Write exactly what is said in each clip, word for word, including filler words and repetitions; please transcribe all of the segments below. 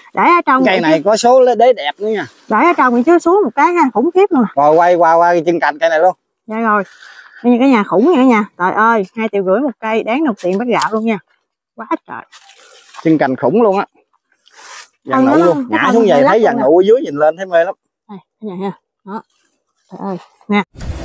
Để ở trong cây này chứ. Có số đế đẹp nữa nha. Để ở trong thì chứ xuống một cái ha, khủng khiếp luôn. Rồi quay qua qua chân cành cây này luôn. Dạ rồi. Đây cả nhà, khủng nha cả nhà. Trời ơi, hai triệu rưỡi một cây, đáng đồng tiền bắt gạo luôn nha. Quá trời. Chân cành khủng luôn á. Vàng nụ luôn, ngã xuống về thấy vàng nụ ở dưới nhìn lên thấy mê lắm. Đây, cả nhà ha. Đó. Trời ơi, nè.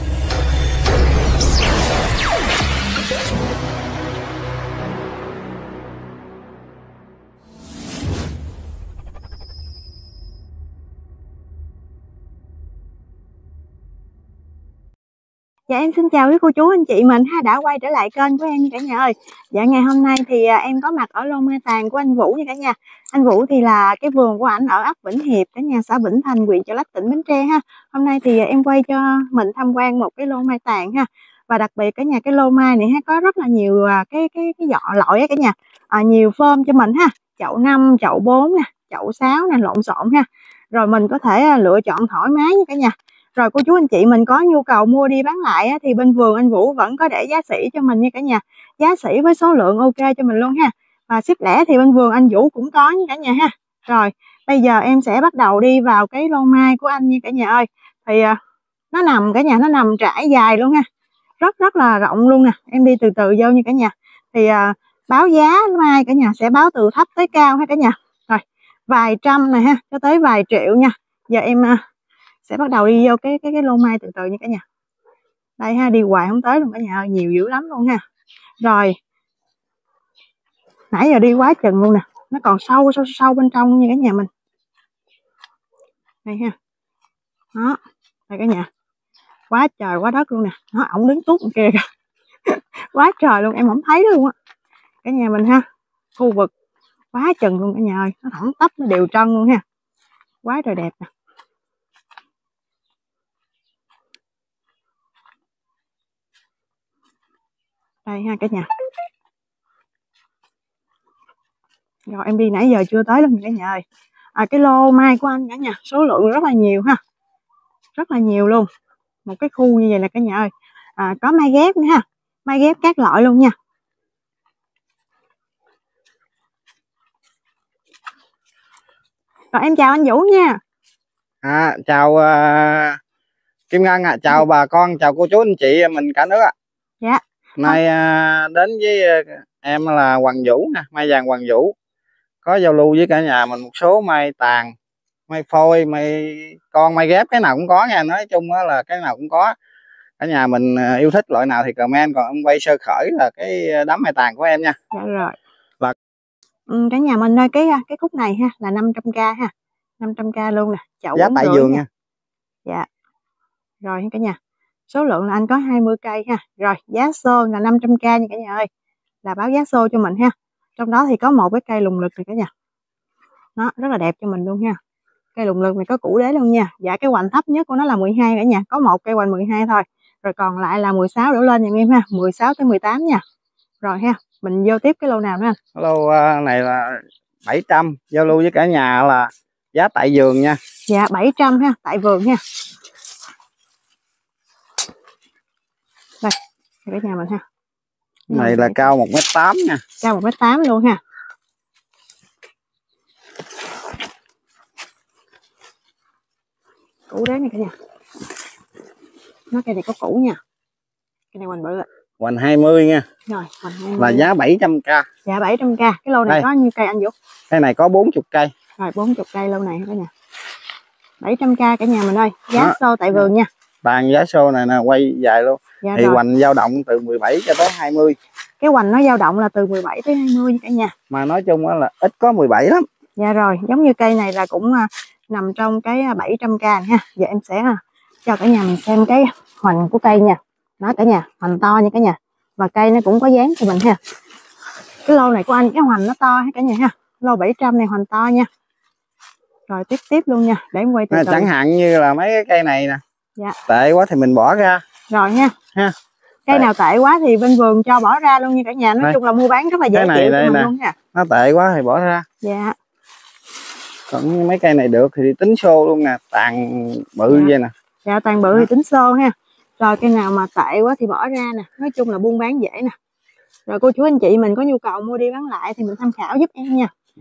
Dạ em xin chào quý cô chú anh chị mình ha, đã quay trở lại kênh của em cả nhà ơi. Dạ ngày hôm nay thì à, em có mặt ở lô mai tàn của anh Vũ nha cả nhà. Anh Vũ thì là cái vườn của ảnh ở ấp Vĩnh Hiệp, cả nhà, xã Vĩnh Thành, huyện Chợ Lách, tỉnh Bến Tre ha. Hôm nay thì à, em quay cho mình tham quan một cái lô mai tàn ha. Và đặc biệt cả nhà, cái lô mai này ha có rất là nhiều à, cái cái cái giỏ loại á cả nhà. À, nhiều form cho mình ha. Chậu năm, chậu bốn nè, chậu sáu nè, lộn xộn ha. Rồi mình có thể à, lựa chọn thoải mái nha cả nhà. Rồi cô chú anh chị mình có nhu cầu mua đi bán lại á, thì bên vườn anh Vũ vẫn có để giá sỉ cho mình nha cả nhà. Giá sỉ với số lượng ok cho mình luôn ha. Và ship lẻ thì bên vườn anh Vũ cũng có nha cả nhà ha. Rồi bây giờ em sẽ bắt đầu đi vào cái lô mai của anh nha cả nhà ơi. Thì à, nó nằm cả nhà, nó nằm trải dài luôn ha. Rất rất là rộng luôn nè. Em đi từ từ vô nha cả nhà. Thì à, báo giá mai cả nhà sẽ báo từ thấp tới cao ha cả nhà. Rồi vài trăm này ha, cho tới vài triệu nha. Giờ em à, sẽ bắt đầu đi vô cái cái cái lô mai từ từ nha cả nhà. Đây ha, đi hoài không tới luôn cả nhà ơi, nhiều dữ lắm luôn ha. Rồi nãy giờ đi quá chừng luôn nè, nó còn sâu sâu sâu bên trong nha cả nhà mình. Đây ha, đó, đây cả nhà, quá trời quá đất luôn nè. Nó ổng đứng tút kia kìa. Quá trời luôn, em không thấy đó luôn á cả nhà mình ha. Khu vực quá chừng luôn cả nhà ơi, nó thẳng tắp, nó đều trân luôn ha, quá trời đẹp nè. Đây ha cả nhà. Rồi em đi nãy giờ chưa tới luôn cả nhà ơi. À, cái lô mai của anh cả nhà, số lượng rất là nhiều ha. Rất là nhiều luôn. Một cái khu như vậy là cả nhà ơi. À, có mai ghép nữa ha. Mai ghép các loại luôn nha. Rồi em chào anh Vũ nha. À, chào uh, Kim Ngân ạ, à. Chào bà con, chào cô chú anh chị mình cả nước ạ. À. Dạ. Nay uh, đến với uh, em là Hoàng Vũ nè, mai vàng Hoàng Vũ. Có giao lưu với cả nhà mình một số mai tàn, mai phôi, mai con, mai ghép, cái nào cũng có nha. Nói chung là cái nào cũng có. Cả nhà mình uh, yêu thích loại nào thì comment, còn em quay sơ khởi là cái đám mai tàn của em nha. Dạ rồi. Là ừ, cả nhà mình ơi, cái cái khúc này ha là năm trăm k ha. năm trăm k luôn nè, chậu giá tại vườn nha. nha. Dạ. Rồi cả nhà. Số lượng là anh có hai mươi cây ha. Rồi giá xô là năm trăm k nha cả nhà ơi. Là báo giá xô cho mình ha. Trong đó thì có một cái cây lùng lực này cả nhà. Nó rất là đẹp cho mình luôn ha. Cây lùng lực này có củ đế luôn nha. Dạ cái hoành thấp nhất của nó là mười hai cả nhà. Có một cây hoành mười hai thôi. Rồi còn lại là mười sáu đổ lên nha em ha. mười sáu tới mười tám nha. Rồi ha. Mình vô tiếp cái lô nào nữa anh? Lô này là bảy trăm. Giao lưu với cả nhà là giá tại vườn nha. Dạ bảy trăm ha. Tại vườn nha. Đây. Cả nhà mình ha. Cái này là cao một mét tám nha. Cao một mét tám luôn ha. Củ đế này cả nhà. Nó cây này có củ nha. Cây này hoành bự ạ. Hoành hai mươi nha. Rồi, hoành hai mươi. Là giá bảy trăm k. Dạ bảy trăm k. Cái lô này đây. Có nhiêu cây anh Vũ? Cái này có bốn mươi cây. Rồi bốn mươi cây lô này cả nhà. bảy trăm k cả nhà mình ơi. Giá xô tại vườn nha. Tàn giá xô này nè, quay dài luôn. Dạ thì rồi. Hoành dao động từ mười bảy cho tới hai mươi. Cái hoành nó dao động là từ mười bảy tới hai mươi cả nhà. Mà nói chung là ít có mười bảy lắm. Dạ rồi, giống như cây này là cũng uh, nằm trong cái bảy trăm k này ha. Giờ em sẽ uh, cho cả nhà mình xem cái hoành của cây nha. Đó cả nhà, hoành to nha cả nhà. Và cây nó cũng có dáng cho mình ha. Cái lô này của anh cái hoành nó to ha cả nhà ha. Lô bảy trăm này hoành to nha. Rồi tiếp tiếp luôn nha, để em quay từ từ. Chẳng hạn như là mấy cái cây này nè. Dạ. Tệ quá thì mình bỏ ra. Rồi nha. Ha. Cây nào tệ quá thì bên vườn cho bỏ ra luôn nha cả nhà. Nói đây. chung là mua bán rất là dễ cái này, chịu đây nè. luôn nha. Nó tệ quá thì bỏ ra. Dạ. Còn mấy cây này được thì tính xô luôn nè, tàn bự dạ. vậy nè. Dạ tàn bự thì tính xô ha. Rồi cây nào mà tệ quá thì bỏ ra nè. Nói chung là buôn bán dễ nè. Rồi cô chú anh chị mình có nhu cầu mua đi bán lại thì mình tham khảo giúp em nha.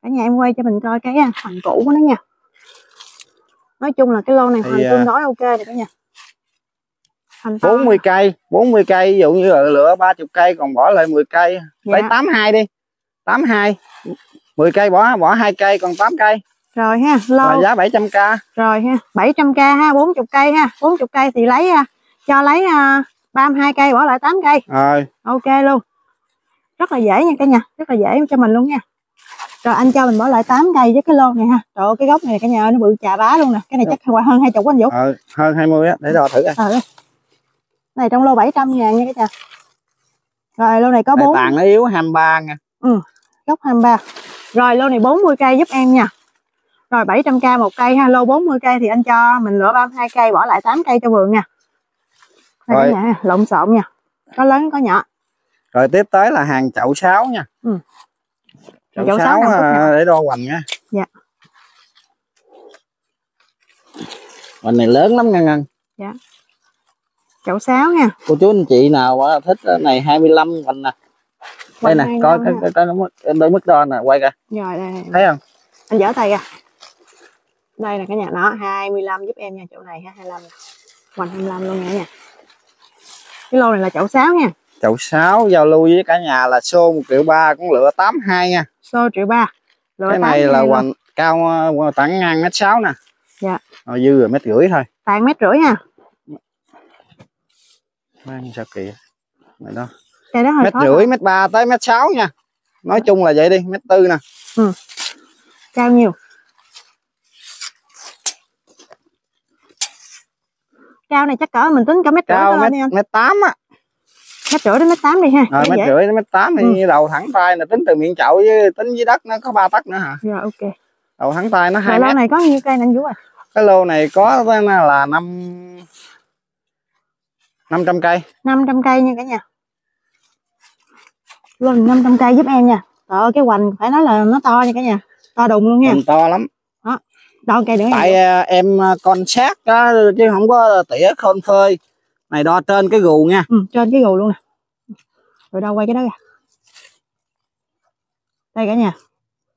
Cả nhà em quay cho mình coi cái hoành cũ của nó nha. Nói chung là cái lô này hoành thì, tương đối ok này cả nhà. bốn mươi cây, bốn mươi cây, ví dụ như là lựa ba mươi cây còn bỏ lại mười cây, dạ. Lấy tám mươi hai đi. tám mươi hai. mười cây bỏ bỏ hai cây còn tám cây. Rồi ha, lô. Rồi giá bảy trăm k. Rồi ha, bảy trăm k ha, bốn mươi cây ha, bốn mươi cây thì lấy cho lấy uh, ba mươi hai cây bỏ lại tám cây. Rồi. Ok luôn. Rất là dễ nha cả nhà, rất là dễ cho mình luôn nha. Rồi anh cho mình bỏ lại tám cây với cái lô này ha. Trời ơi, cái gốc này cả nhà ơi, nó bự chà bá luôn nè. Cái này chắc qua hơn hai mươi anh Vũ. Ờ, hơn hai mươi á, để đo thử coi. Ờ. Này trong lô bảy trăm ngàn nha cả nhà. Rồi lô này có bốn. Tàn nó yếu hai mươi ba nha. Ừ, gốc hai mươi ba. Rồi lô này bốn mươi cây giúp em nha. Rồi bảy trăm k một cây ha, lô bốn mươi cây thì anh cho mình lựa ba mươi hai cây bỏ lại tám cây cho vườn nha. Đây cả nhà, lộn xộn nha. Có lớn có nhỏ. Rồi tiếp tới là hàng chậu sáo nha. Ừ. Chậu, chậu sáo để đo hoành nha. Dạ. Hoành này lớn lắm nha Ngân. Dạ. Chậu sáo nha. Cô chú anh chị nào thích cái này hai mươi lăm hoành nè. Đây nè, coi cái cái cái đôi mức đo nè, quay kìa. Rồi đây, đây. Thấy không? Anh dở tay ra. Đây là cả nhà nó hai mươi lăm giúp em nha, chỗ này ha, hai mươi lăm. Hoành hai mươi lăm luôn nha. Cái lô này là chậu sáo nha. Chậu sáo giao lưu với cả nhà là xô một triệu ba, cũng lựa tám mươi hai nha. Xô triệu ba. Cái này là hoành cao tảng ngang mét sáu nè. Dạ. Rồi dư rồi mét rưỡi thôi. Tàn mét rưỡi ha. Mang sao kìa. Này đó. Đó mét rưỡi, mét ba tới mét sáu nha. Nói dạ. chung là vậy đi, mét tư nè. Ừ. Cao nhiều. Cao này chắc cỡ mình tính cỡ mét rưỡi cao mét, mét tám á. Mét rưỡi đến mét tám đi ha. Rồi mét rưỡi đến mét tám thì ừ. đầu thẳng tay là tính từ miệng chậu với tính dưới đất nó có ba tấc nữa hả? Rồi ok. Đầu thẳng tay nó hai mét. Lô này có nhiêu cây anh Vũ à? Cái lô này có là năm năm trăm cây. năm trăm cây nha cả nhà. Luôn năm trăm cây giúp em nha. Trời ơi cái hoành phải nói là nó to nha cả nhà. To đùng luôn nha. Hoành to lắm. Đó. Đo cây nữa. Tại nha. Em con sát đó, chứ không có tỉa khôn phơi. Này đo trên cái gù nha. Ừ, trên cái gù luôn nè. Rồi đâu quay cái đó ra. Đây cả nhà.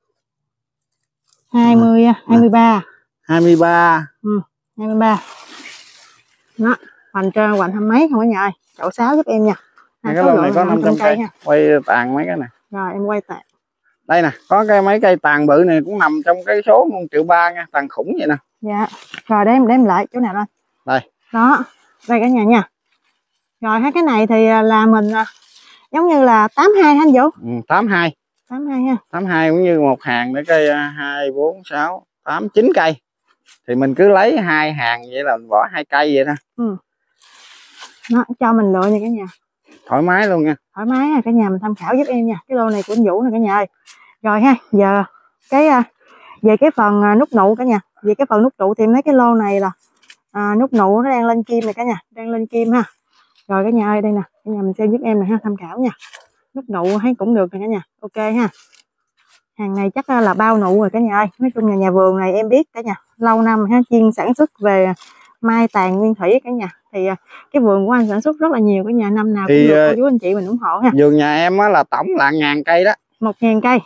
hai mươi, ừ. hai mươi ba. hai mươi ba. Ừ, hai mươi ba. Đó, hoành trên hoành hai mấy không cả nhà ơi. Chậu sáo giúp em nha. Cái lô này có năm trăm cây. Nha. Quay tàn mấy cái này. Rồi em quay tàn. Đây nè, có cái mấy cây tàn bự này cũng nằm trong cái số một triệu ba nha, tàn khủng vậy nè. Dạ. Rồi để em đem lại chỗ nào lên. Đây. Đó, đây cả nhà nha. Rồi hai cái này thì là mình giống như là tám mươi hai hả anh Vũ? Ừ, tám mươi hai. tám mươi hai ha. tám mươi hai cũng như một hàng để cây hai, bốn, sáu, tám, chín cây. Thì mình cứ lấy hai hàng vậy là mình bỏ hai cây vậy thôi. Ừ. Nó cho mình lựa nha cả nhà. Thoải mái luôn nha. Thoải mái nha cả nhà, mình tham khảo giúp em nha. Cái lô này của anh Vũ nè cả nhà ơi. Rồi ha, giờ cái về cái phần nút nụ cả nhà. Về cái phần nút trụ thì mấy cái lô này là à, nút nụ nó đang lên kim này cả nhà, đang lên kim ha. Rồi cả nhà ơi, đây nè, cả nhà mình xem giúp em nè ha, tham khảo nha. Nút nụ thấy cũng được nè cả nhà. Ok ha. Hàng này chắc là bao nụ rồi cả nhà ơi. Nói chung là nhà vườn này em biết cả nhà, lâu năm ha, chuyên sản xuất về mai tàn nguyên thủy cả nhà. Thì cái vườn của anh sản xuất rất là nhiều cả nhà, năm nào cũng thì, được cô chú anh chị mình ủng hộ ha. Vườn nhà em á là tổng là ngàn cây đó. Một ngàn cây.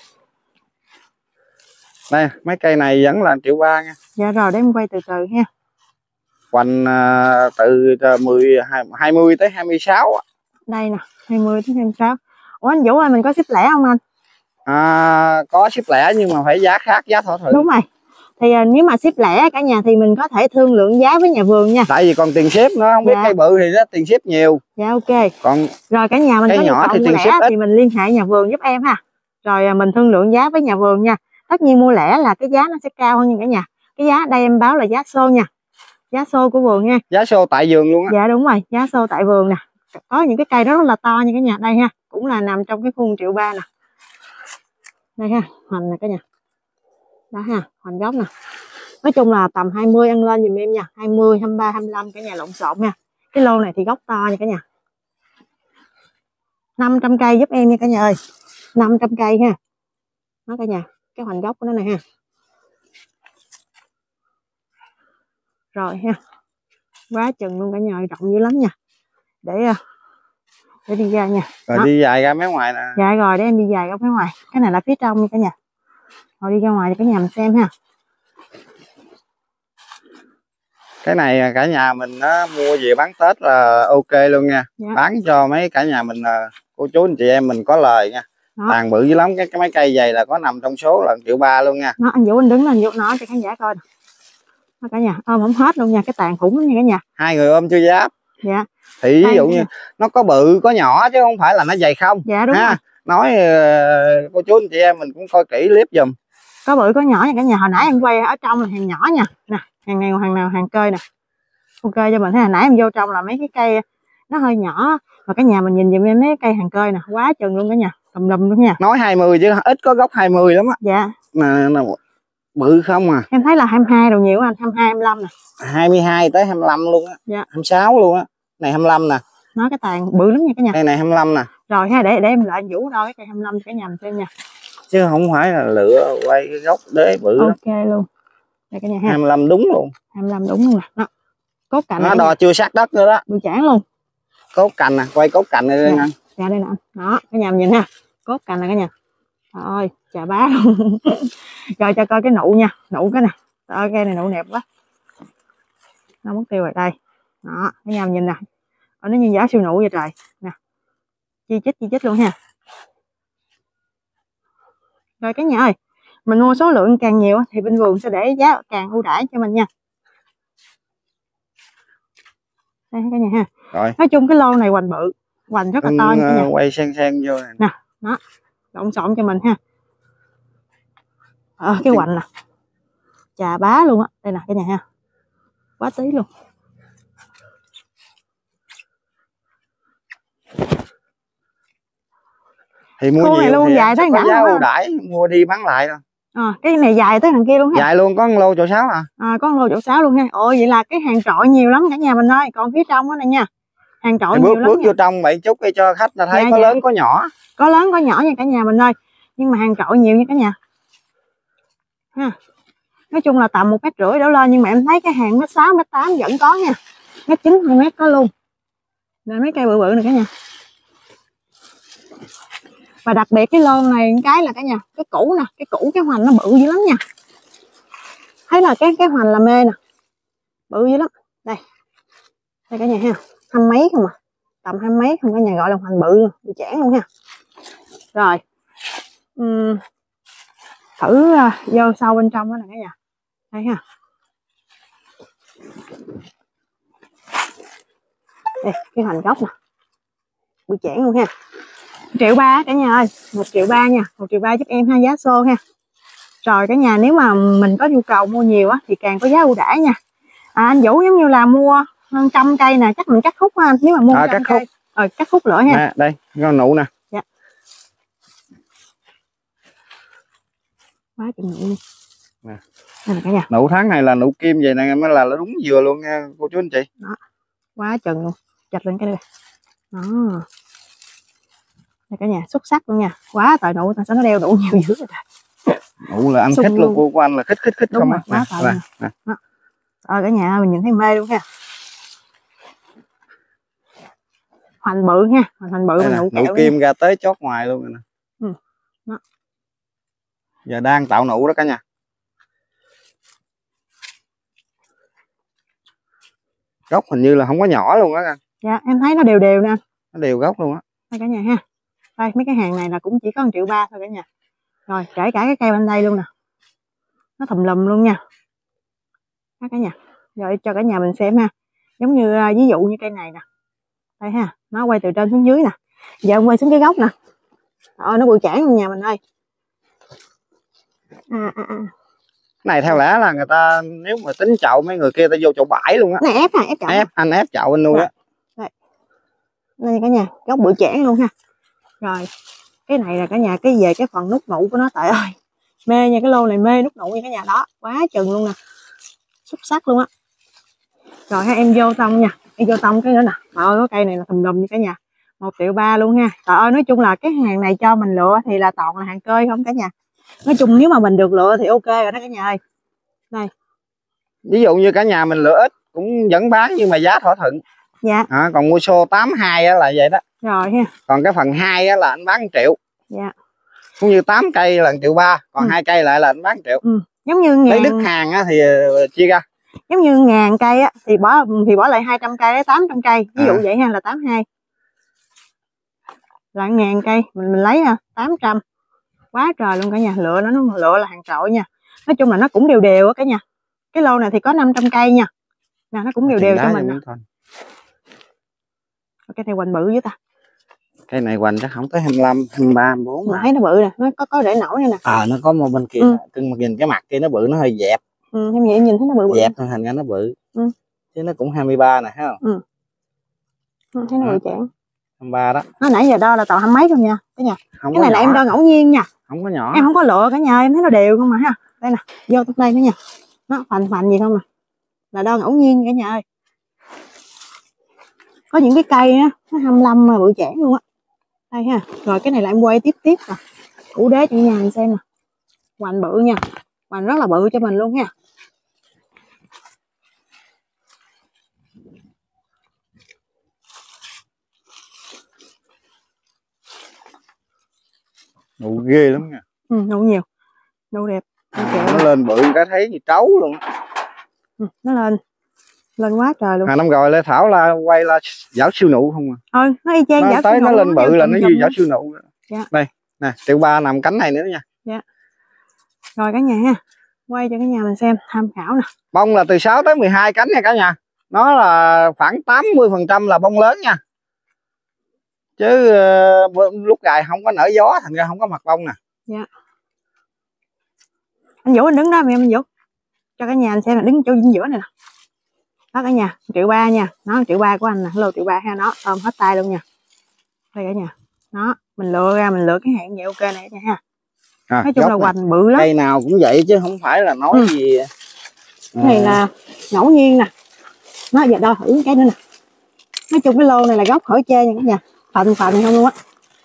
Đây, mấy cây này vẫn là triệu ba nha. Dạ rồi, để em quay từ từ ha. Hoành uh, từ mười, hai mươi tới hai mươi sáu. Đây nè, hai mươi tới hai mươi sáu. Ủa anh Vũ ơi, mình có ship lẻ không anh? À, có ship lẻ nhưng mà phải giá khác, giá thỏa thuận. Đúng rồi. Thì uh, nếu mà ship lẻ cả nhà thì mình có thể thương lượng giá với nhà vườn nha. Tại vì còn tiền ship nữa, không biết dạ. Cây bự thì nó tiền ship nhiều. Dạ ok. Còn rồi cả nhà mình có nhỏ thì tiền lẻ ship thì mình liên hệ nhà vườn giúp em ha. Rồi uh, mình thương lượng giá với nhà vườn nha. Tất nhiên mua lẻ là cái giá nó sẽ cao hơn nha cả nhà. Cái giá đây em báo là giá xô nha. Giá xô của vườn nha. Giá xô tại vườn luôn á. Dạ đúng rồi, giá xô tại vườn nè. Có những cái cây rất là to nha cả nhà. Đây ha, cũng là nằm trong cái khuôn triệu ba nè. Đây ha, hoành nè cả nhà. Đó ha, hoành gốc nè. Nói chung là tầm hai mươi ăn lên dùm em nha. hai mươi, hai mươi ba, hai mươi lăm cả nhà lộn xộn nha. Cái lô này thì gốc to nha cả nhà. năm trăm cây giúp em nha cả nhà ơi. năm trăm cây ha. Đó cả nhà, cái hoành gốc của nó này ha. Rồi ha. Quá chừng luôn cả nhà ơi, rộng dữ lắm nha. Để để đi ra nha. Rồi đó. Đi dài ra mấy ngoài nè. Dạ rồi, để em đi dài ra phía ngoài. Cái này là phía trong nha cả nhà. Rồi đi ra ngoài cho cả nhà mình xem ha. Cái này cả nhà mình á, mua về bán Tết là ok luôn nha. Dạ. Bán cho mấy cả nhà mình, cô chú anh chị em mình có lời nha. Đó. Tàn bự dữ lắm, cái, cái mấy cây dày là có nằm trong số là triệu ba luôn nha. Nó anh Vũ anh đứng lên, anh Vũ nói cho khán giả coi. Đó, cả nhà ôm không hết luôn nha, cái tàn khủng lắm nha cả nhà. Hai người ôm chưa giáp. Dạ. Thì ví dụ như nó có bự có nhỏ chứ không phải là nó dày không. Dạ đúng ha. Rồi. Nói uh, cô chú anh chị em mình cũng coi kỹ clip giùm. Có bự có nhỏ nha cả nhà. Hồi nãy em quay ở trong là hàng nhỏ nha. Nè, hàng này hàng nào hàng cơi nè. Ok cho mình thấy hồi nãy em vô trong là mấy cái cây nó hơi nhỏ, mà cả nhà mình nhìn giùm em mấy cây hàng cơi nè, quá chừng luôn cả nhà, tùm lum luôn nha. Nói hai mươi chứ ít có gốc hai mươi lắm á. Dạ. Nè, nè, bự không à. Em thấy là hai mươi hai đồ nhiều anh, hai mươi hai hai mươi lăm nè. hai mươi hai tới hai mươi lăm luôn á. Dạ. hai mươi sáu luôn á. Này hai mươi lăm nè. Nói cái tàn bự lắm nha cả nhà. Đây này hai mươi lăm nè. Rồi ha, để để em lại Vũ đo cái cây hai mươi lăm cho cả nhà mình xem nha. Chứ không phải là lựa quay cái gốc đế bự. Ok lắm. Luôn. Đây cả nhà ha. hai mươi lăm đúng luôn. hai mươi lăm đúng luôn nè. Đó. Cốt cành nó đo chưa sát đất nữa đó. Bự chản luôn. Cốt cành nè, quay cốt cành này dạ. Nè. Dạ đây nè. Đó, cả nhà mình nhìn ha. Cốt cành này cả nhà. Rồi, chà bá luôn. Rồi cho coi cái nụ nha, nụ cái nè. Trời, cây này nụ đẹp quá. Nó mất tiêu rồi đây. Đó, cả nhà mình nhìn nè. Ở nó như giá siêu nụ vậy trời. Nè. Chi chít chi chít luôn ha. Rồi cả nhà ơi, mình mua số lượng càng nhiều thì bên vườn sẽ để giá càng ưu đãi cho mình nha. Đây cả nhà ha. Rồi. Nói chung cái lô này hoành bự, hoành rất là to nha cả nhà. Quay sen sen vô này. Nè, đó, lộn xộn cho mình ha. Ờ, cái hoành nè, chà bá luôn á, đây nè cả nhà ha, quá tí luôn. Thì mua khu nhiều luôn, thì dài tới có giá ưu đãi, mua đi bán lại thôi. À, cái này dài tới thằng kia luôn ha. Dài luôn, có một lô chỗ sáu à. À, có một lô chỗ sáu luôn ha. Ồ, vậy là cái hàng trội nhiều lắm cả nhà mình ơi. Còn phía trong đó này nha, hàng trội nhiều bước, lắm. Bước nha. vô trong bảy chút để cho khách là thấy dạ, có dạ. lớn có nhỏ. Có lớn có nhỏ nha cả nhà mình ơi. Nhưng mà hàng trội nhiều nha cả nhà. Ha. Nói chung là tầm một mét rưỡi đổ lên, nhưng mà em thấy cái hàng mét sáu, mét tám vẫn có nha. Mét chín, hai mét có luôn. Là mấy cây bự bự này cả nhà. Và đặc biệt cái lon này cái là cả nhà, cái củ nè, cái củ cái hoành nó bự dữ lắm nha. Thấy là cái cái hoành là mê nè, bự dữ lắm. Đây, đây cả nhà ha, hai mấy không à, tầm hai mấy không cả nhà, gọi là hoành bự, bự chản luôn ha. Rồi, uhm, thử uh, vô sâu bên trong đó nè cả nhà, đây ha. Đây, cái hoành gốc nè, bự chản luôn ha. Triệu ba cả nhà ơi, một triệu ba nha, một triệu ba giúp em ha, giá xô ha. Rồi cả nhà, nếu mà mình có nhu cầu mua nhiều á thì càng có giá ưu đãi nha. À, anh Vũ giống như là mua hơn trăm cây nè, chắc mình cắt khúc ha anh, nếu mà mua à, cắt khúc. Rồi cắt khúc lửa ha. Nè, đây, con nụ nè. Dạ. Quá chừng nụ. Nè. Đây cả nhà. Nụ tháng này là nụ kim vậy nè, mới là đúng vừa luôn nha cô chú anh chị. Đó. Quá chừng luôn. Chặt lên cái đây. Đó. Đây cả nhà, xuất sắc luôn nha. Quá trời nụ, sao nó đeo đủ nhiều dữ vậy trời. Nụ là ăn khích luôn, cô của anh là khích khích khích đúng không rồi, á. Quá trời nè. Rồi cả nhà mình nhìn thấy mê luôn ha. Hoành bự ha, hoành bự mà nụ nụ kim nha. Ra tới chót ngoài luôn rồi nè. Ừ. Đó. Giờ đang tạo nụ đó cả nhà. Gốc hình như là không có nhỏ luôn á. Dạ, em thấy nó đều đều nè. Nó đều gốc luôn á. Đây cả nhà ha. Đây mấy cái hàng này là cũng chỉ có một triệu ba thôi cả nhà. Rồi kể cả cái cây bên đây luôn nè. Nó thùm lùm luôn nha. Đó cả nhà. Rồi cho cả nhà mình xem ha. Giống như uh, ví dụ như cây này nè. Đây ha, nó quay từ trên xuống dưới nè. Giờ em quay xuống cái gốc nè. Ờ, nó bự chản luôn nhà mình ơi. À, à, à. Cái này theo lẽ là người ta nếu mà tính chậu mấy người kia ta vô chậu bãi luôn á. Này ép hả, ép chậu. Ép, anh ép chậu anh nuôi á. Đây. Đây cả nhà, gốc bự chản luôn ha. Rồi, cái này là cả nhà cái về cái phần nút nụ của nó, tại ơi. Mê nha, cái lô này mê nút nụ nha cả nhà, đó, quá chừng luôn nè. Xuất sắc luôn á. Rồi ha, em vô tông nha, em vô tông cái nữa nè. Trời ơi, cái cây này là thùm lùm như cả nhà. Một triệu ba luôn ha. Trời ơi, nói chung là cái hàng này cho mình lựa thì là toàn là hàng cơi không cả nhà. Nói chung nếu mà mình được lựa thì ok rồi đó cả nhà ơi. Đây. Ví dụ như cả nhà mình lựa ít cũng vẫn bán nhưng mà giá thỏa thuận. Dạ. À, còn mua xô tám hai á là vậy đó. Rồi ha. Còn cái phần hai á là anh bán một triệu. Dạ. cũng như tám cây là triệu ba, còn ừ. hai cây lại là anh bán triệu. Ừ. Giống như ngàn... lấy đứt hàng á thì chia ra. Giống như ngàn cây á thì bỏ thì bỏ lại hai trăm cây, lấy tám trăm cây, ví dụ à. Vậy ha, là tám hai là ngàn cây mình mình lấy ha tám trăm, quá trời luôn cả nhà. Lựa nó nó lựa là hàng trội nha. Nói chung là nó cũng đều đều á cả nhà. Cái lô này thì có năm trăm cây nha, nè nó cũng đều đều cho mình. Cái này hoành bự với ta. Cái này hoành chắc không tới hai mươi lăm, hai mươi ba, hai mươi bốn. Mà thấy nó bự nè, nó có có để nổi nè. À nó có một bên kia, ừ. Cưng mà nhìn cái mặt kia nó bự, nó hơi dẹp. Ừ, em vậy nhìn thấy nó bự bự. Dẹp thôi thành ra nó bự. Ừ. Chứ nó cũng hai mươi ba nè, thấy không? Ừ. Thấy nó bự chản. hai mươi ba đó. Nó nãy giờ đo là toàn hai mấy không nha. Cái nhà. Không cái này là em đo ngẫu nhiên nha. Không có nhỏ. Em không có lựa cả nhà, em thấy nó đều không mà ha. Đây nè, vô trong đây nữa nha. Nó phành phành gì không nè. Là đo ngẫu nhiên cả nhà ơi. Có những cái cây á, nó hai mươi lăm mà bự chản luôn á. Đây ha. Rồi cái này là em quay tiếp tiếp nè. Củ đế cho nhà mình xem nè. Hoành bự nha. Hoành rất là bự cho mình luôn nha. Nụ ghê lắm nha. Ừ, nụ nhiều. Nụ đẹp. À, nó lên bự cái thấy như trấu luôn. Ừ, nó lên. Lên quá trời luôn. À, năm rồi Lê Thảo là quay là giảo siêu nụ không à. Ờ, nó y chang giảo siêu nụ. Nó lên bự là nó như giảo siêu nụ. Dạ. Đây, nè, triệu ba nằm cánh này nữa nha. Dạ. Rồi cả nhà ha. Quay cho cả nhà mình xem, tham khảo nè. Bông là từ sáu tới mười hai cánh nha cả nhà. Nó là khoảng tám mươi phần trăm là bông lớn nha. Chứ uh, lúc gài không có nở gió thành ra không có mặt bông nè. Dạ. Anh Vũ anh đứng đó, mẹ anh Vũ. Cho cả nhà anh xem là đứng chỗ chính giữa này nè. Đó cả nhà, triệu ba nha. Nó triệu ba của anh nè, lô triệu ba ha, nó ôm hết tay luôn nha. Đây cả nhà. Nó, mình lựa ra mình lựa cái hạng vậy ok này nha ha. À, nói chung là hoành bự lắm. Cây nào cũng vậy chứ không phải là nói ừ. gì. Cái này là ngẫu nhiên nè. Nó giờ đo thử cái nữa nè. Nói chung cái lô này là gốc khỏi chê nha cả nhà. Phành phành không luôn á.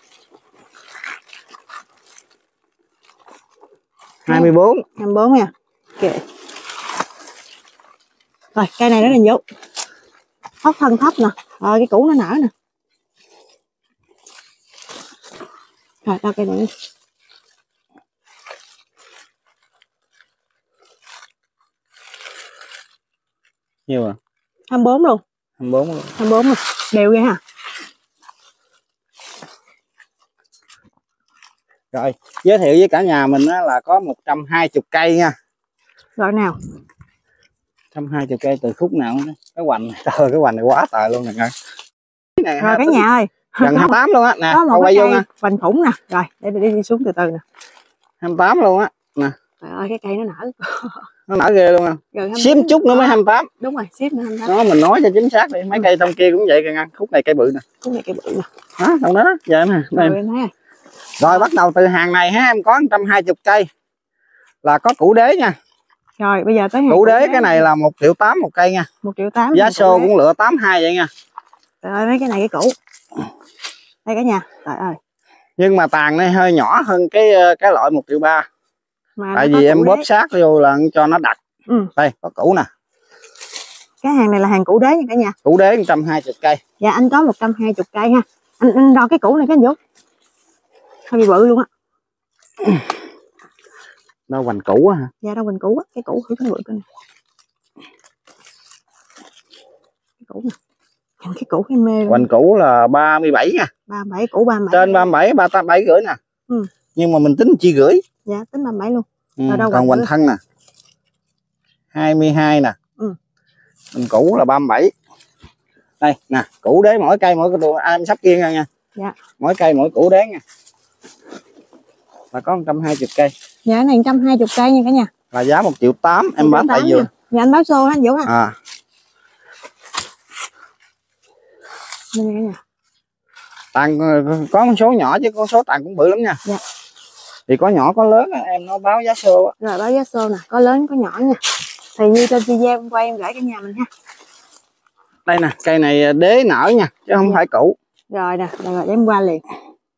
hai mươi bốn. hai mươi bốn nha. Ok. Rồi cây này nó lên vô. Thấp thân thấp nè. Rồi cái củ nó nở nè. Rồi tao cây này. Nhiêu à? hai mươi bốn luôn. hai mươi bốn luôn. hai mươi bốn luôn. Đều ghê ha. Rồi, giới thiệu với cả nhà mình là có một trăm hai mươi cây nha. Loại nào? một trăm hai mươi cây từ khúc nào đó. Cái hoành này, trời cái hoành này quá trời luôn nè. Này, rồi cả nhà ơi. Gần hai mươi tám luôn á nè. Có một cái cây hoành khủng nè. Rồi, để đi, đi xuống từ từ nè. hai mươi tám luôn á. Nè. Trời ơi cái cây nó nở. Nó nở ghê luôn nè. Xếp chút nữa mới hai mươi tám. Đúng rồi, xếp nữa hai mươi tám. Đó mình nói cho chính xác đi. Mấy ừ. cây trong kia cũng vậy kìa ngăn. Khúc này cây bự nè. Khúc này cây bự nè. Đó, trong đó đó. Vậy nè. Rồi em thấy rồi. Rồi bắt đầu từ hàng này ha, em có một trăm hai mươi cây là có củ đế nha. Rồi bây giờ tới hàng củ đế, cái này là một triệu tám một cây nha. một triệu tám. Giá xô cũng lựa tám hai vậy nha. Rồi mấy cái này cái củ. Đây cả nhà. Trời ơi. Nhưng mà tàn này hơi nhỏ hơn cái cái loại một triệu ba. Tại vì em bóp sát vô là cho nó đặc. Ừ. Đây có củ nè. Cái hàng này là hàng củ đế nha cả nhà. Củ đế một trăm hai mươi cây. Dạ anh có một trăm hai mươi cây ha. Anh, anh đo cái củ này cái anh Vũ. Hơi bị bự luôn á. Đâu hoành củ á hả? Dạ đâu hoành củ á, cái củ thử cái bự coi nè. Cái củ nè. Cái củ cái mê. Hoành củ là ba mươi bảy nha. ba mươi bảy củ ba mươi bảy. Trên ba mươi bảy, ba mươi bảy rưỡi nè. Ừ. Nhưng mà mình tính chi rưỡi. Dạ tính ba mươi bảy luôn. Ừ, còn hoành thân nè. hai mươi hai nè. Ừ. Hoành củ là ba mươi bảy. Đây nè, củ đế mỗi cây mỗi cái đồ em sắp kiêng ra nha. Dạ. Mỗi cây mỗi củ đế nha. Là có một trăm hai mươi cây. Dạ cái này một trăm hai mươi cây nha cả nhà. Là giá một triệu tám em bán tại vườn. Dạ anh báo xô anh Vũ ha. À. Đây cả nhà. Tàn có một số nhỏ chứ có số tàn cũng bự lắm nha. Dạ. Thì có nhỏ có lớn em nó báo giá xô á. Rồi báo giá xô nè, có lớn có nhỏ nha. Thì như trên video em quay em gửi cả nhà mình ha. Đây nè, cây này đế nở nha, chứ không dạ. phải củ. Rồi nè, rồi, rồi em qua liền.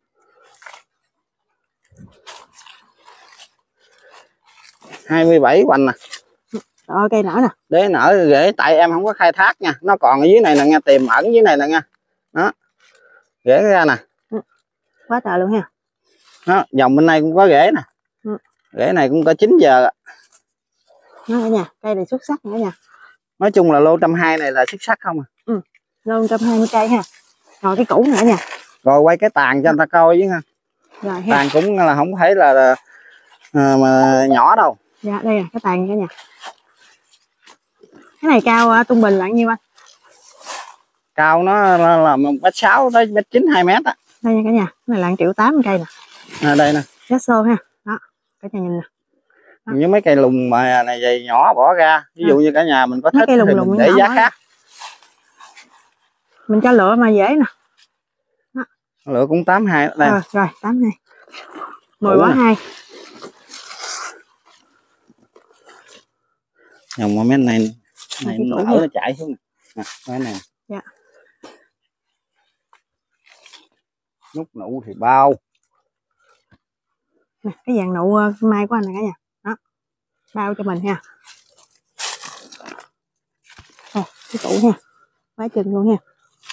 hai mươi bảy hoành nè. Rồi cây nở nè. Đế nở rễ tại em không có khai thác nha, nó còn ở dưới này nè nha, tiềm ẩn dưới này nè nha. Đó. Rễ ra nè. Ừ. Quá trời luôn ha. Đó, dòng bên này cũng có rễ nè. Ừ. Rễ này cũng có chín giờ. Nó cả nhà, cây này xuất sắc nữa nha. Nói chung là lô trăm hai này là xuất sắc không à. Ừ. Lô một trăm hai mươi cây ha. Rồi cái củ nữa nha. Rồi quay cái tàn cho người ta coi chứ ha. Rồi ha. Tàn cũng là không phải là, là à, mà nhỏ đâu. Dạ đây là cái tàn cả nhà. Cái này cao uh, trung bình là nhiêu anh? Cao nó là, là một mét sáu tới mét chín, hai mét á. Đây nha cả nhà, cái này là một triệu tám cây nè. À, đây nè. Giá xô ha. Đó, cả nhà nhìn nè. Đó. Những mấy cây lùng mà này dày nhỏ bỏ ra, ví dụ à. như cả nhà mình có thích thì lùng mình lùng để giá đó. khác. Mình cho lựa mà dễ nè. Đó. Lựa cũng tám hai đây. Rồi, rồi tám hai. mười bỏ hai. Dòng mà mấy này này nó nở nó chạy xuống nè. Cái này. Dạ. Nút nụ thì bao. Nè, cái dàn nụ mai của anh này cả nhà. Đó. Bao cho mình ha. Rồi, cái củ nha. Quá chừng luôn nha.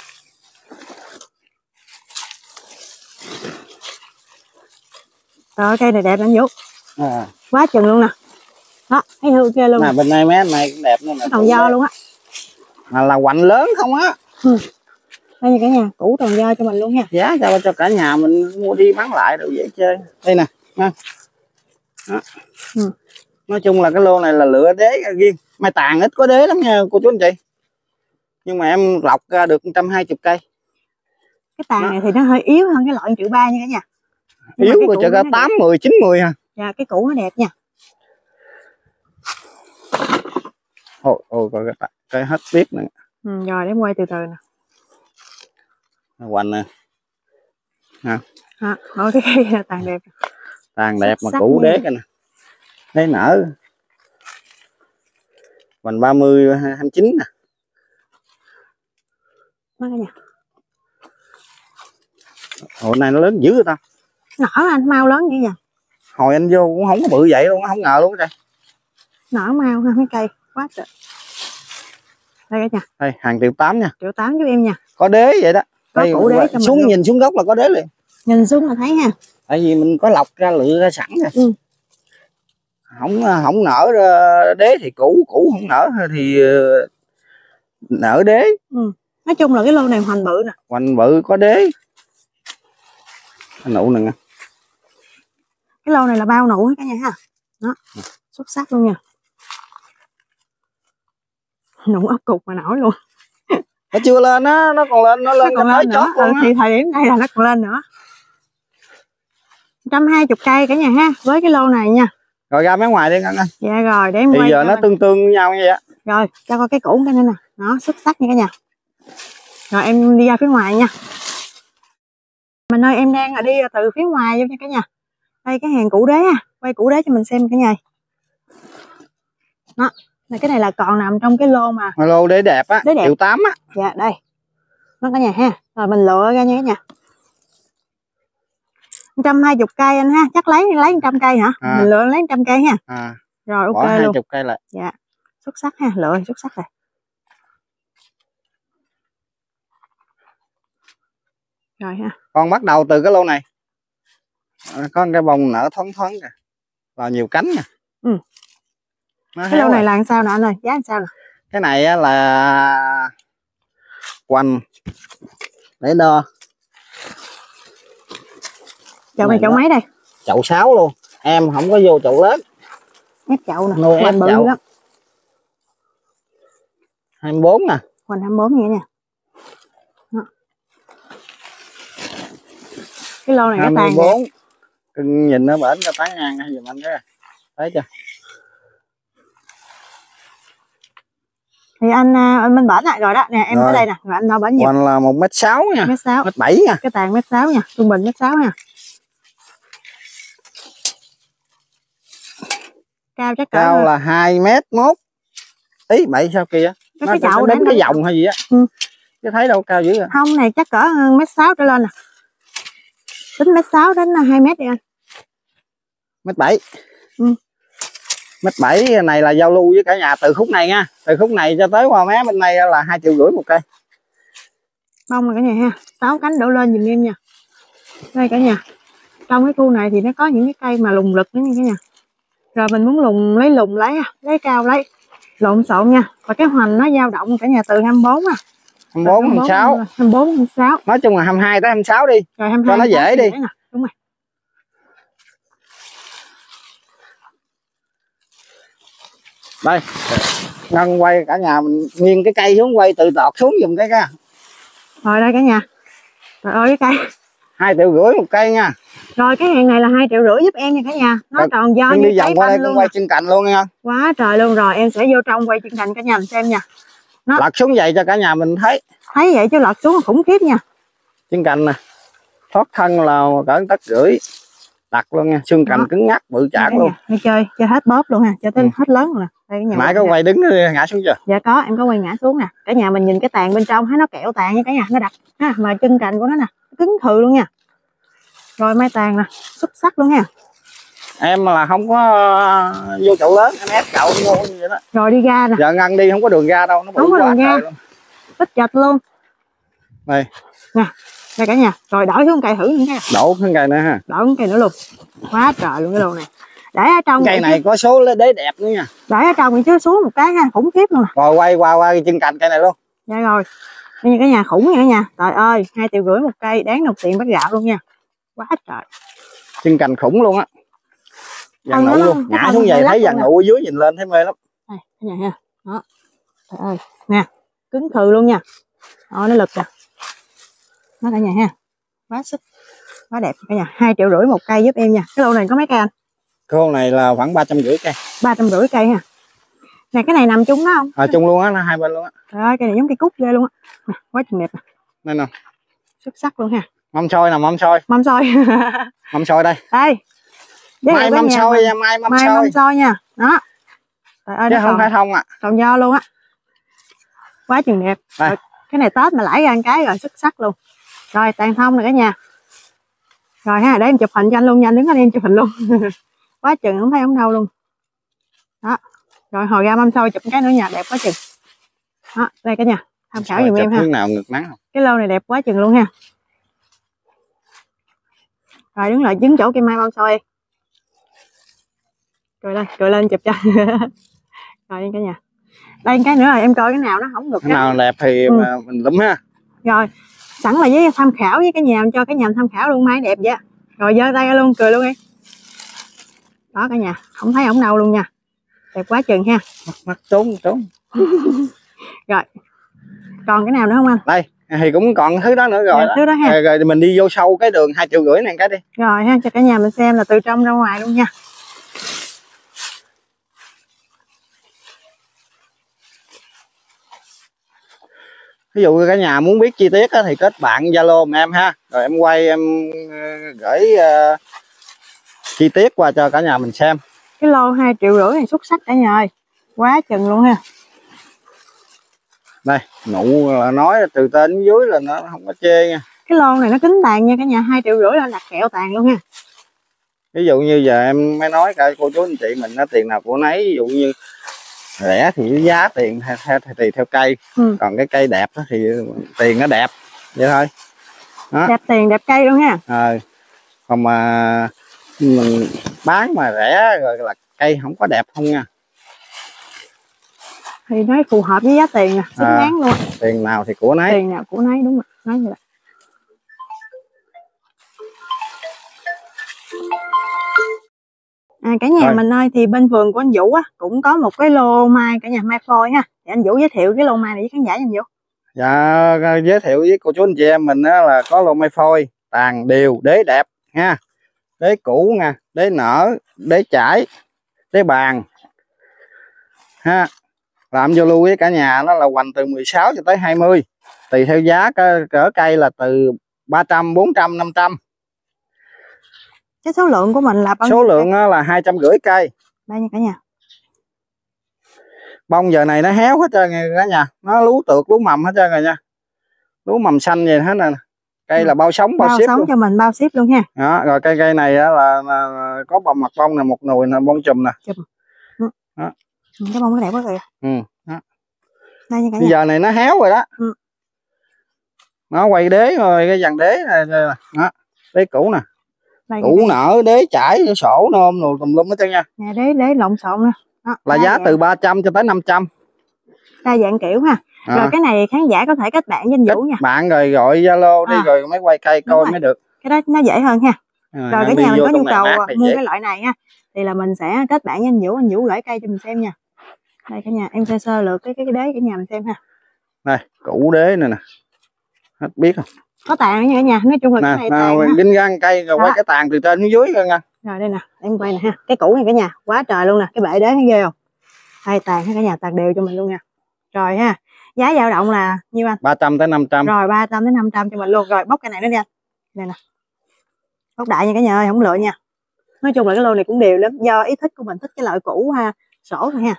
Rồi cây này đẹp anh Vũ. À. Quá chừng luôn nè. Đó, thấy hương kia luôn. Nè bên này mấy này cũng đẹp nữa nè. Tròn do luôn á. Mà là hoành lớn không á. Ừ. Đây nha cả nhà, củ tròn do cho mình luôn nha. Giá cho cho cả nhà mình mua đi bán lại đồ dễ chơi. Đây nè. Đó. Ừ. Nói chung là cái lô này là lựa đế riêng. Mai tàn ít có đế lắm nha cô chú anh chị. Nhưng mà em lọc ra được một trăm hai mươi cây. Cái tàn đó. Này thì nó hơi yếu hơn cái loại một triệu ba nha cả nhà. Nhưng yếu rồi chợ ra tám, mười, chín, mười ha. Dạ cái củ nó đẹp nha. Ôi ôi coi cái, cái hết tiếp nè. Ừ, rồi để em quay từ từ nè. Hoành nè. Ha. À, thôi cái cây là tàn đẹp. Tàn đẹp mà củ đế cái nè. Thấy nở. Hoành ba mươi, hai mươi chín nè. Đó cả nhà. Hồi này nó lớn dữ rồi ta. Nở anh mau lớn như vậy. Hồi anh vô cũng không có bự vậy luôn, không ngờ luôn trời. Nở mau ha mấy cây quá trời. Đây cả nhà. Đây hàng triệu tám nha. Triệu tám giúp em nha. Có đế vậy đó. Có đây, củ đế cho xuống mình nhìn xuống gốc là có đế liền. Nhìn xuống là thấy ha. Tại vì mình có lọc ra lựa ra sẵn rồi. Ừ. Không không nở đế thì củ, củ không nở thì nở đế. Ừ. Nói chung là cái lô này hoành bự nè. Hoành bự có đế. Cái nụ này nè. Cái lô này là bao nụ cả nhà ha. Đó. Ừ. Xuất sắc luôn nha. Nụ ốc cục mà nổi luôn. Nó chưa lên á, nó còn lên, nó lên nó còn lên nữa. Ừ, thì thời điểm này là nó còn lên nữa. một trăm hai mươi cây cả nhà ha, với cái lô này nha. Rồi ra mấy ngoài đi Ngân ơi. Dạ rồi, để em thì quay. giờ nó tương tương với nhau như vậy á. Rồi, cho coi cái củ cái nữa nè. Nó xuất sắc nha cả nhà. Rồi em đi ra phía ngoài nha. Mình ơi, em đang đi từ phía ngoài vô nha cả nhà. Đây cái hàng củ đế ha, quay củ đế cho mình xem cả nhà. Đó, là cái này là còn nằm trong cái lô mà. Lô đế đẹp á, đế đẹp. triệu tám á. Dạ đây. Nó cả nhà ha. Rồi mình lựa ra nha cả nhà. một trăm hai mươi cây anh ha, chắc lấy lấy một trăm cây hả? À. Mình lựa lấy một trăm cây ha. À. Rồi ok bỏ luôn. hai mươi cây lại. Dạ. Xuất sắc ha, lựa xuất sắc rồi. Rồi ha. Con bắt đầu từ cái lô này. Có cái bông nở thoáng thoáng kìa. Và nhiều cánh nè. Ừ. Nó cái lô này là làm sao nè anh ơi, giá làm sao nè? Cái này á là quanh để đo. Chậu này chậu mấy đây? Chậu sáu luôn. Em không có vô chậu lớn. Ép chậu nè. Nuôi ép chậu. Lắm. hai mươi bốn nè. Hoành hai mươi bốn vậy nha. Đó. Cái lô này cái tàn bốn. Cưng nhìn nó bển cho tán ngang hay giùm anh cái. Thấy chưa? Thì anh anh bên bển lại rồi đó nè, em rồi. Ở đây nè, rồi anh đo bển nhiều. Hoành là một mét sáu nha. Mét sáu. Mét bảy nha. Cái tàn mét sáu nha, trung bình mét sáu nha. Cao chắc cao cỡ là hai mét mốt. Ý bảy sao kia? Cái, cái chậu đến cái vòng hay gì á. Ừ. Chứ thấy đâu cao dữ rồi. Không này chắc cỡ mét sáu trở lên nè. Tính mét sáu đến hai mét đi anh. Mét bảy. Ừ. Mét bảy này là giao lưu với cả nhà từ khúc này nha. Từ khúc này cho tới qua mé bên này là hai triệu rưỡi một cây. Bông rồi cả nhà ha. Sáu cánh đổ lên dùm em nha. Đây cả nhà. trong cái khu này thì nó có những cái cây mà lùng lực đó nha cả nhà. Rồi mình muốn lùng lấy lùng lấy lấy cao lấy lộn xộn nha. Và cái hoành nó dao động cả nhà từ hai mươi bốn à. hai mươi bốn, hai mươi sáu. hai mươi bốn, hai mươi sáu. Nói chung là hai mươi hai tới hai mươi sáu đi. Rồi hai mươi hai, cho nó dễ đi. Nè. Đúng rồi. Đây. Ngân quay cả nhà mình nghiêng cái cây xuống, quay từ tọt xuống giùm cái cái. Rồi đây cả nhà. Trời ơi cái cây. hai triệu rưỡi một cây nha. Rồi cái hàng này là hai triệu rưỡi giúp em nha cả nhà. Nó tròn do như đi vòng qua đây luôn. quay chân cành luôn nha. Quá trời luôn. Rồi em sẽ vô trong quay chân cành cả nhà mình xem nha. Nó lật xuống vậy cho cả nhà mình thấy. Thấy vậy chứ lật xuống là khủng khiếp nha. Chân cành nè. Thoát thân là cỡ tấc rưỡi. Đặt luôn nha, xương cành cứng ngắc bự chạc luôn. Đi chơi chơi hết bóp luôn ha, cho tới ừ. hết lớn luôn nè. Đây cái nãy có quay đứng ngã xuống chưa? Dạ có, em có quay ngã xuống nè. Cả nhà mình nhìn cái tàn bên trong thấy nó kẹo tàn nha cả nhà, nó đặc ha, mà chân cành của nó nè cứng thừ luôn nha. Rồi mai tàn nè xuất sắc luôn nha. Em là không có vô chậu lớn, em ép chậu vô như vậy đó. Rồi đi ra nè. Giờ ngăn đi không có đường ra đâu, nó bự không có quá đường ra luôn. Ít chật luôn. Đây nè, đây cả nhà. Rồi đổ xuống cây thử nữa nha. Đổ xuống cây nữa ha. Đổ xuống cây nữa luôn. Quá trời luôn cái đồ này. Để ở trong cây này chứ. Có số đế đẹp nữa nha. Để ở trong thì chứ xuống một cái ha, khủng khiếp luôn nè. Rồi quay qua qua chân cành cây này luôn. Dạ rồi. Đây cả nhà khủng nha cả nhà. Trời ơi, hai triệu rưỡi một cây, đáng đồng tiền bắt gạo luôn nha. Quá trời. Chân cành khủng luôn á. Dàn nụ luôn, ngã xuống vậy thấy dàn nụ ở dưới nhìn lên thấy mê lắm. Đây, cả nhà ha. Đó. Trời ơi, nè, cứng thừ luôn nha. Đó, nó lực nè. Đó cả nhà ha. Quá xích. Quá đẹp cả nhà. hai triệu rưỡi một cây giúp em nha. Cái lô này có mấy cây anh? Cái lô này là khoảng ba trăm rưỡi cây. ba trăm rưỡi cây ha. Nè cái này nằm chung đó không? À chung luôn á, nó hai bên luôn á. Trời ơi, cây này giống cây cúc ghê luôn á. Quá chừng đẹp nè. Đây nè. Xuất sắc luôn ha. Mâm xôi nè, mâm xôi. Mâm xôi. Mâm xôi đây. Đây. Mai mâm xôi nha, mai mâm mai xôi. Mâm xôi nha. Đó. Trời ơi, chứ không phải thông à. Còn do luôn á. Quá chừng đẹp. Rồi, cái này Tết mà lãi ra một cái rồi xuất sắc luôn. Rồi tàn thông này cả nhà. Rồi ha, để em chụp hình cho anh luôn nha, anh đứng ở đây em chụp hình luôn. Quá chừng không thấy ông đâu luôn. Đó. Rồi hồi ra mâm xôi chụp cái nữa nha, đẹp quá chừng. Đó, đây cả nhà, tham khảo giùm em ha. Nào ngược nắng không? Cái lô này đẹp quá chừng luôn ha. Rồi đứng lại đứng chỗ cây mai mâm xôi. Cười lên, cười lên chụp cho. Rồi cả nhà. Đây cái nữa rồi em coi cái nào nó không được. Cái nào đẹp thì ừ. mình lúm ha. Rồi, sẵn là với tham khảo với cái nhà cho cái nhà tham khảo luôn, mai đẹp vậy. Rồi giơ tay ra luôn, cười luôn đi. Đó cả nhà, không thấy ổng đâu luôn nha. Đẹp quá chừng ha. Mắt, mắt trốn trốn. Rồi. Còn cái nào nữa không anh? Đây, thì cũng còn thứ đó nữa rồi. Dạ, thứ đó ha. Rồi, rồi mình đi vô sâu cái đường hai triệu rưỡi này cái đi. Rồi ha, cho cả nhà mình xem là từ trong ra ngoài luôn nha. Ví dụ cả nhà muốn biết chi tiết á, thì kết bạn Zalo em ha. Rồi em quay em gửi uh, chi tiết qua cho cả nhà mình xem. Cái lô hai triệu rưỡi này xuất sắc cả nhà ơi. Quá chừng luôn ha. Đây, nụ là nói từ trên đến dưới là nó không có chê nha. Cái lô này nó kính tàn nha cả nhà, hai triệu rưỡi là đặt kẹo tàn luôn ha. Ví dụ như giờ em mới nói cả cô chú anh chị mình nó tiền nào của nấy, ví dụ như rẻ thì giá tiền theo theo tùy theo cây. Ừ. Còn cái cây đẹp đó thì tiền nó đẹp vậy thôi. Đó. Đẹp tiền đẹp cây luôn ha. À, còn mà mình bán mà rẻ rồi là cây không có đẹp không nha. Thì nói phù hợp với giá tiền nè, xứng đáng luôn. Tiền nào thì của nấy. Tiền nào của nấy, đúng rồi, nói như vậy. À cả nhà rồi. Mình ơi, thì bên vườn của anh Vũ á cũng có một cái lô mai cả nhà, mai phôi ha. Thì anh Vũ giới thiệu cái lô mai này với khán giả anh Vũ. Dạ, giới thiệu với cô chú anh chị em mình á là có lô mai phôi tàn đều, đế đẹp ha. Đế cũ nha, đế nở, đế chải, đế bàn ha. Làm vô lưu với cả nhà nó là hoành từ mười sáu cho tới hai mươi, tùy theo giá cỡ cây là từ ba trăm, bốn trăm, năm trăm. Cái số lượng của mình là bao nhiêu? Số lượng là hai trăm rưỡi cây. Đây nha cả nhà. Bông giờ này nó héo hết trơn rồi cả nhà, nó lú tược lú mầm hết trơn rồi nha. Lú mầm xanh vậy hết nè. Cây ừ. là bao sống bao, bao ship sống luôn. Cho mình bao ship luôn ha. Đó, rồi cây cây này là, là, là có bông mặt bông này, một nùi là bông chùm nè. Chùm. Ừ. Đó. Cái bông nó đẹp quá kìa. Ừ. Đó. Đây nha cả nhà. Bây giờ này nó héo rồi đó. Ừ. Nó quay đế rồi, cái dàn đế này, đó, đế cũ nè. Đây, củ nở, đế chải, sổ nôm rồi tùm lum hết trơn nha. Nè, đế đế lộn xộn nè. Đó, là giá dạng. Từ ba trăm cho tới năm trăm. Đa dạng kiểu ha. À. Rồi cái này khán giả có thể kết bạn với anh Vũ nha. Bạn rồi gọi Zalo đi à. Rồi mới quay cây coi mới được. Cái đó nó dễ hơn ha. À, rồi cả nhà mình có nhu cầu mua dễ. Cái loại này ha thì là mình sẽ kết bạn với anh Vũ, anh Vũ gửi cây cho mình xem nha. Đây cả nhà, em sơ sơ lượt cái cái đế cả nhà mình xem ha. Đây, củ đế này nè. Hết biết không? Có tàn nha cả nhà, nói chung là nè, cái này tàn ha. Đinh găng cây rồi đó. Quay cái tàn từ trên xuống dưới coi nha. Rồi đây nè, em quay nè ha. Cái củ này cả nhà, quá trời luôn nè, cái bệ đế thấy ghê không? Đây tàn ha cả nhà, tàn đều cho mình luôn nha. Rồi ha. Giá dao động là nhiêu anh? ba trăm tới năm trăm. Rồi ba trăm tới năm trăm cho mình luôn. Rồi bóc cái này nữa đi anh. Đây nè. Bóc đại nha cả nhà ơi, không lựa nha. Nói chung là cái lô này cũng đều lắm, do ý thích của mình, thích cái loại cũ ha, sổ thôi ha.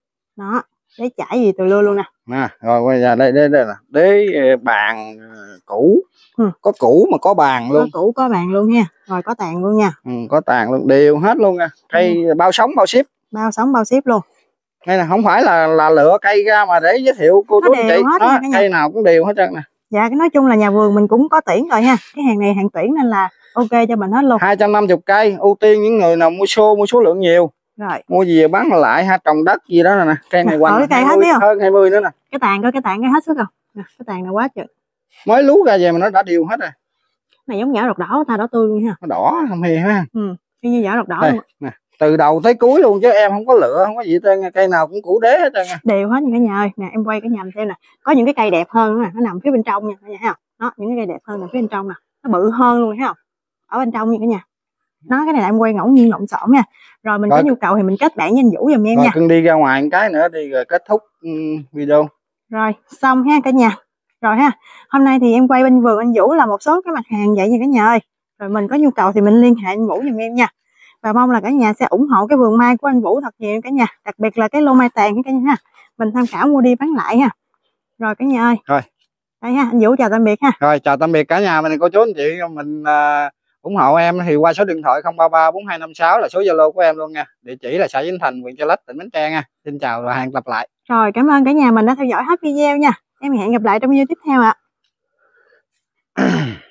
Đó, đế chải gì từ lưa luôn nè. Nè, rồi quay ra đây đây đây là đế bàn cũ. Ừ. Có cũ mà có bàn luôn. Có cũ có bàn luôn ha. Rồi có tàn luôn nha. Ừ, có tàn luôn, đều hết luôn nha. Cây ừ. bao sống bao ship. Bao sống bao ship luôn. Đây là không phải là là lựa cây ra mà để giới thiệu cô chú anh chị. Đó, cây nào cũng đều hết trơn nè. Dạ, cái nói chung là nhà vườn mình cũng có tuyển rồi ha. Cái hàng này hàng tuyển nên là ok cho mình hết luôn. hai trăm năm mươi cây, ưu tiên những người nào mua số mua số lượng nhiều. Rồi. Mua gì bán lại ha, trồng đất gì đó nè, cây này quanh cây hết biết không? Hơn hai mươi nữa nè. Cái tàn coi cái tàn cái hết sức không? Nè, cái tàn này quá trời. Mới lú ra về mà nó đã đều hết rồi. Này giống vỏ rọc đỏ ta, đỏ tươi luôn ha. Nó đỏ không hề ha. Ừ, như vỏ rọc đỏ đây, luôn. Nè, từ đầu tới cuối luôn chứ em không có lựa, không có gì tên cây nào cũng củ đế hết trơn nha. Đều hết nha cả nhà ơi. Nè em quay cả nhà xem nè. Có những cái cây đẹp hơn nè, nó nằm phía bên trong nha cả nhà thấy không? Đó, những cái cây đẹp hơn nằm phía bên trong nè. Nó bự hơn luôn thấy không? Ở bên trong nha cả nhà. Nó cái này là em quay ngẫu nhiên lộn xộn nha. Rồi mình rồi. Có nhu cầu thì mình kết bạn với anh Vũ giùm em rồi, nha. cưng đi ra ngoài một cái nữa đi rồi kết thúc um, video. Rồi xong ha cả nhà. Rồi ha. Hôm nay thì em quay bên vườn anh Vũ là một số cái mặt hàng vậy nha cả nhà ơi. Rồi mình có nhu cầu thì mình liên hệ anh Vũ giùm em nha. Và mong là cả nhà sẽ ủng hộ cái vườn mai của anh Vũ thật nhiều cả nhà. Đặc biệt là cái lô mai tàn cả nhà ha. Mình tham khảo mua đi bán lại ha. Rồi cả nhà ơi. Rồi. Đây ha, anh Vũ chào tạm biệt ha. Rồi chào tạm biệt cả nhà mình, cô chú anh chị mình uh, ủng hộ em thì qua số điện thoại không ba ba bốn hai năm sáu là số Zalo của em luôn nha. Địa chỉ là xã Vĩnh Thành, huyện Chợ Lách, tỉnh Bến Tre nha. Xin chào và hẹn gặp lại. Rồi cảm ơn cả nhà mình đã theo dõi hết video nha. Em hẹn gặp lại trong video tiếp theo ạ. À.